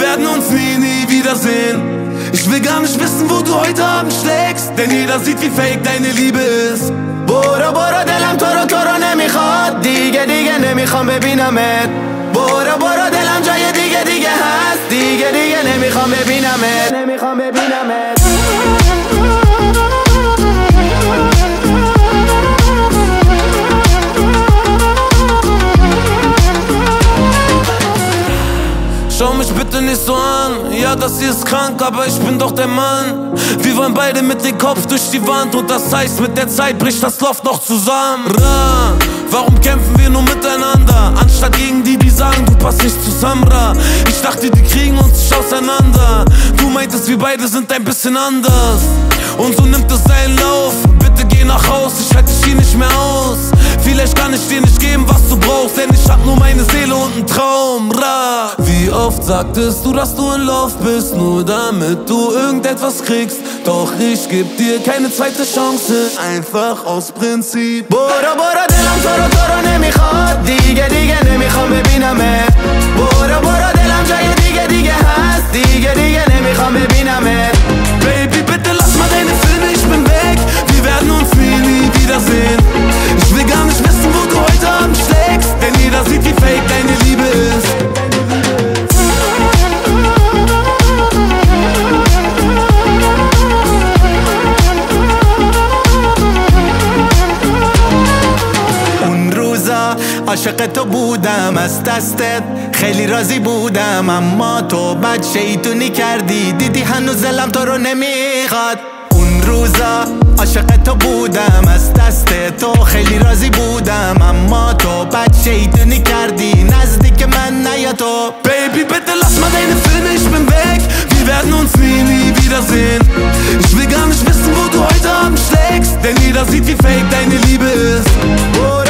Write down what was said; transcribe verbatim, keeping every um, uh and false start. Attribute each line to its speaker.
Speaker 1: werden uns nie, nie wiedersehen. Ich will gar nicht wissen, wo du heute Abend schlägst, denn jeder sieht, wie fake deine Liebe ist. برو برو دلم تو رو تو رو نمیخواد، دیگه دیگه نمیخوام ببینمت. برو برو دلم جای دیگه دیگه هست، دیگه دیگه نمیخوام ببینمت، نمیخوام ببینمت. Schau mich bitte nicht so an, ja das hier ist krank, aber ich bin doch der Mann. Wir wollen beide mit dem Kopf durch die Wand und das heißt, mit der Zeit bricht das Loft noch zusammen. Ra, warum kämpfen wir nur miteinander, anstatt gegen die, die sagen, du passt nicht zusammen, Ra. Ich dachte, die kriegen uns nicht auseinander. Du meintest, wir beide sind ein bisschen anders. Und so nimmt es seinen Lauf, bitte geh nach Haus, ich halte dich hier nicht mehr aus. Vielleicht kann ich dir nicht geben, was du brauchst, denn ich hab nur meine Seele und einen Traum, Ra. Wie oft sagtest du, dass du in Love bist, nur damit du irgendetwas kriegst. Doch ich geb dir keine zweite Chance, einfach aus Prinzip. برو برو دلم تو رو تو رو نمیخواد، دیگه دیگه نمیخوام ببینمت. برو برو دلم جای دیگه دیگه هست، دیگه دیگه نمیخوام ببینمت. Baby, bitte lass mal deine Filme, ich bin weg. Wir werden uns nie, nie wiedersehen. Ich will gar nicht wissen, wo du heute Abend schlägst, denn jeder sieht, wie fake deine Liebe ist. عاشق تو بودم از دستت، خیلی راضی بودم، اما تو بد شیطونی کردی، دیدی هنوز دلم تو رو نمیخواد. اون روزا عاشق تو بودم از دست تو، خیلی راضی بودم، اما تو بد شیطونی کردی، نزدیک من نیا تو. Baby, bitte lass mal deine Filme, ich bin weg. Wir werden uns nie, nie wiedersehen. Ich will gar nicht wissen, wo du heute Abend schlägst, denn jeder sieht, wie fake deine Liebe ist.